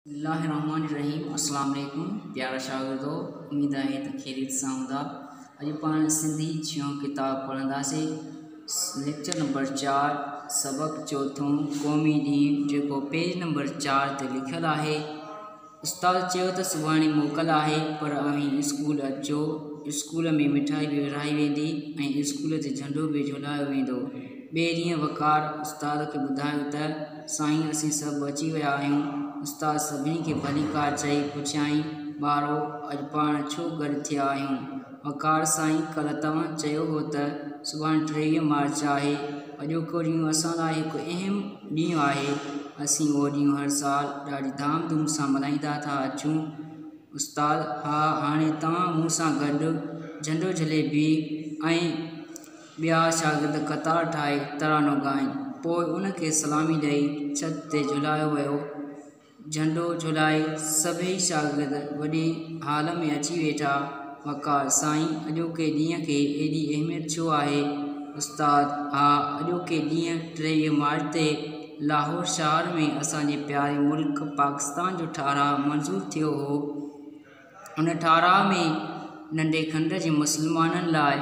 बिस्मिल्लाहिर्रहमानिर्रहीम। अस्सलाम वालेकुम प्यारा शागिर्दो, उम्मीद आहे त खैरियत सां हूंदा। अॼु पाण सिंधी छहों किताब पढ़ंदासीं। लेक्चर नंबर 4 सबक चौथों क़ौमी ॾींहुं, जेको पेज नंबर 4 ते लिखियलु आहे। उस्ताद चयो त सुभाणे मोकल आहे, पर अव्हीं स्कूल अचो। स्कूल में मिठाई बि विरहाई वेंदी ऐं स्कूल ते झंडो बि झुलायो वेंदो। ॿिए ॾींहुं वक़ार उस्ताद खे ॿुधायो त साईं, असीं सभु अची विया आहियूं। उस्ताद सभिनी खे भली कार चई पुछियाईं, ॿारो अॼु पाण छो गॾु थिया आहियूं? वक़ार, साईं, कल्ह तव्हां चयो हो त सुभाणे 23 मार्च आहे। अॼोको ॾींहुं असां लाइ हिकु अहम ॾींहुं आहे। असीं उहो ॾींहुं हर साल ॾाढी धाम धूम सां मल्हाईंदा था अचूं। उस्ताद: हा, हाणे तव्हां मूं सां गॾु झंडो झले बीह। ऐं ॿिया शागिर्द क़तार ठाहे तरानो ॻाइनि। पोइ उन खे सलामी ॾेई छत ते झुलायो वियो। झंडो झुलाए सभई शागिर्द वॾे हाल में अची वेठा। वक़ार: साईं, अॼोके ॾींहं खे एॾी अहमियत छो आहे? उस्ताद: हा, अॼोके ॾींहुं 23 मार्च ते लाहौर शहर में असांजे प्यारे मुल्क पाकिस्तान जो ठाराह मंज़ूर थियो हो। उन ठाराह में नंढे खंड जे मुसलमाननि लाइ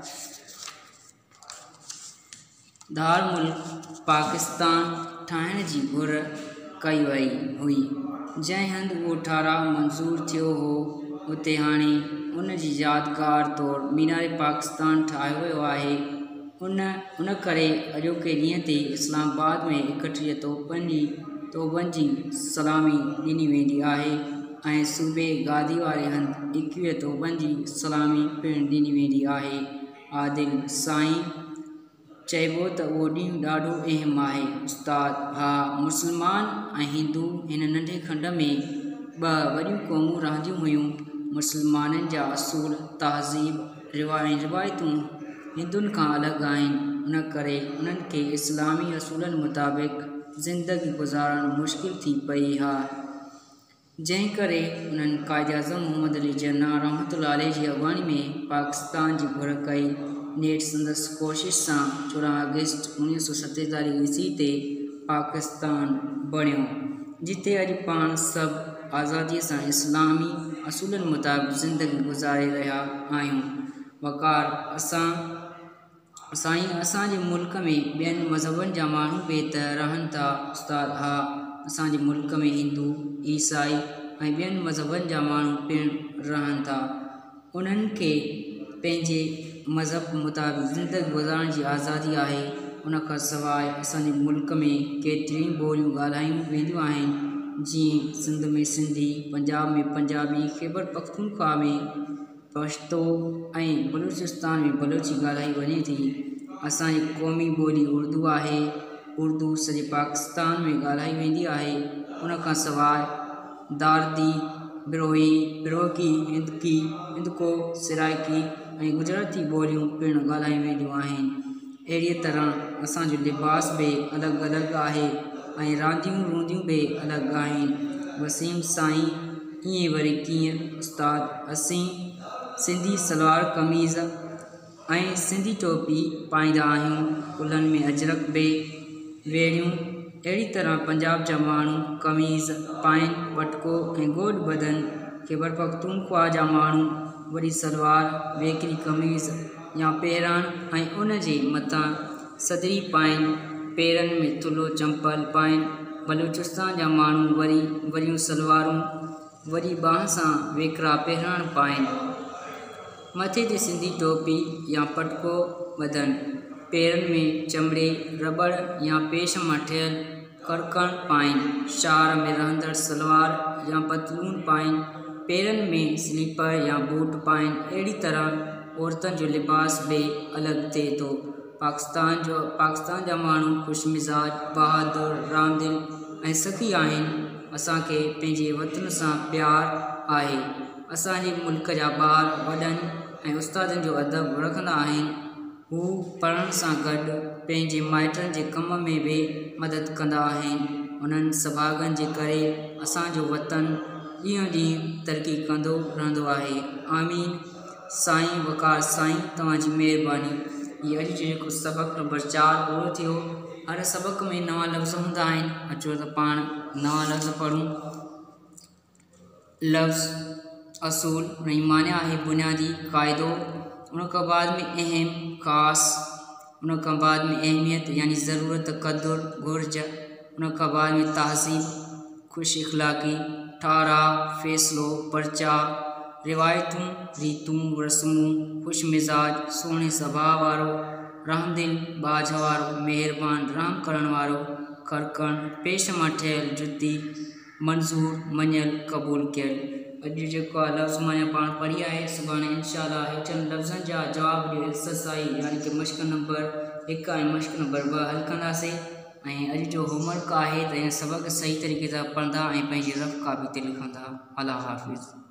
दार मुल्क पाकिस्तान ठाहिण जी घुर कई वई हुई। जंहिं हंधि उहो ठाराह मंज़ूर थियो हो, उते हाणे उन जी यादगार तौरु मीनारे पाकिस्तान ठाहियो वियो आहे। उन करे अॼोके ॾींहं ते इस्लामाबाद में 31 तोपनि जी सलामी ॾिनी वेंदी आहे ऐं सूबे गादी वारे हंधि 21 तोपनि जी सलामी पिणु ॾिनी वेंदी आहे। आदिल: साईं, चइबो त उहो ॾींहुं ॾाढो अहम आहे। उस्ताद: हा, मुसलमान ऐं हिंदू हिन नंढे खंड में ॿ वॾियूं क़ौमूं रहंदियूं हुयूं। मुसलमाननि जा असूल, तहज़ीब, रिवायतूं हिंदुनि खां अलॻि आहिनि। उन करे उन्हनि खे इस्लामी असूलनि मुताबिक़ ज़िंदगी गुज़ारणु मुश्किल थी पई हा। जंहिं करे उन्हनि क़ाइद-ए-आज़म मोहम्मद अली जिन्ना रहमतुल्लाह अलैहि जी अॻुवाणी में पाकिस्तान जी घुर कई। नेठ संदसि कोशिश सां 14 अगस्त 1947 ईस्वी ते पाकिस्तान बणियो, जिते अॼु पाण सभु आज़ादीअ सां इस्लामी असूलनि मुताबिक़ ज़िंदगी गुज़ारे रहिया आहियूं। वक़ार: साईं, असांजे मुल्क में ॿियनि मज़हबनि जा माण्हू बि त रहनि था। उस्ताद: हा, असांजे मुल्क में हिंदू, ईसाई ऐं ॿियनि मज़हबनि जा माण्हू पिणु रहनि था। उन्हनि खे पंहिंजे मज़हब मुताबिक़ ज़िंदगी गुज़ारण जी आज़ादी आहे। उन खां सवाइ असांजे मुल्क में केतिरियूं ॿोलियूं ॻाल्हायूं वेंदियूं आहिनि, जीअं सिंध में सिंधी, पंजाब में पंजाबी, ख़ैबर पख्तूनख्वा में पश्तो ऐं बलूचिस्तान में बलोची ॻाल्हाई वञे थी। असांजी क़ौमी ॿोली उर्दू आहे। उर्दू सॼे पाकिस्तान में ॻाल्हाई वेंदी आहे। उन खां सवाइ दार्दी, बिरोकी, हिंदको, सिराइकी ऐं गुजराती ॿोलियूं पिणु ॻाल्हाई वेंदियूं आहिनि। अहिड़ीअ तरह असांजो लिबास बि अलॻि अलॻि आहे ऐं रांदियूं रूंदियूं बि अलॻि आहिनि। वसीम: साईं, ईअं वरी कीअं? उस्ताद: असीं सिंधी सलवार कमीज़ ऐं सिंधी टोपी पाईंदा आहियूं। कुल्हनि में अजरक बि वेड़ियूं। अहिड़ी तरह पंजाब जा माण्हू कमीज़ पाइनि, पटको ऐं गोॾ ॿधनि। ख़ैबर पख्तूनख्वा जा माण्हू वॾी सलवार, वेकरी कमीज़ या पहिरान ऐं उन जे मथां सदरी पाइनि। पेरनि में थुल्हो चंपल पाइनि। बलूचिस्तान जा माण्हू वॾियूं सलवारूं, वॾी बांह सां वेकरा पहिरान पाइनि। मथे ते सिंधी टोपी या पटको ॿधनि। पेरनि में चमड़े, रबड़ या पेश मां ठहियल करकण पाइनि। शहर में रहंदड़ सलवार या पतलून पाइनि। पेरनि में स्लीपर या बूट पाइनि। अहिड़ी तरह औरतुनि जो लिबास बि अलॻि थिए थो। पाकिस्तान जा माण्हू ख़ुशमिज़ाज, बहादुर, रांदिल ऐं सख़ी आहिनि। असांखे पंहिंजे वतन सां प्यारु आहे। असांजे मुल्क जा ॿार वॾनि ऐं उस्तादनि जो अदब रखंदा आहिनि। हू पढ़ण सां गॾु पंहिंजे माइटनि जे कम में बि मदद कंदा आहिनि। उन्हनि सभाॻनि जे करे असांजो वतन ॾींहों ॾींहुं तरक़ी कंदो रहंदो आहे। आमीन। साईं वक़ार: साईं, तव्हांजी महिरबानी। हीअ अॼु जो जेको सबक नंबर 4 पूरो थियो। हर सबक में नवां लफ़्ज़ हूंदा आहिनि। अचो त पाण नवां लफ़्ज़ पढ़ूं। लफ्ज़ असूल उन माना है बुनियादी कायदो, उन बाद में अहम ख़ास, उन बाद में अहमियत यानी ज़रूरत कदर गुर्ज, उन बाद में तहज़ीब खुश इखलाकी, ठारा फ़ैसलो पर्चा, रिवायतूं रीतूं रस्मूं, खुश मिजाज सोहणे स्वभाव वारो, रहमदिल बाझ वारो, मेहरबान रहम करण वारो, खरकण पेश मां ठहियल जुती, मंज़ूर मञल क़बूल कयल। अॼु जेको लफ़्ज़ मां पाण पढ़ी आहे, सुभाणे इंशाअल्लाह हिकनि लफ़्ज़नि जा जवाब ॾियो एक्सरसाइज यानी कि मश्क नंबर 1 ऐं मश्क नंबर 2 हल कंदासीं। ऐं अॼु जो होमवर्क आहे त सबक़ सही तरीक़े सां पढ़ंदा ऐं पंहिंजी रफ़ कापी ते लिखंदा। अल्लाह हाफ़िज़।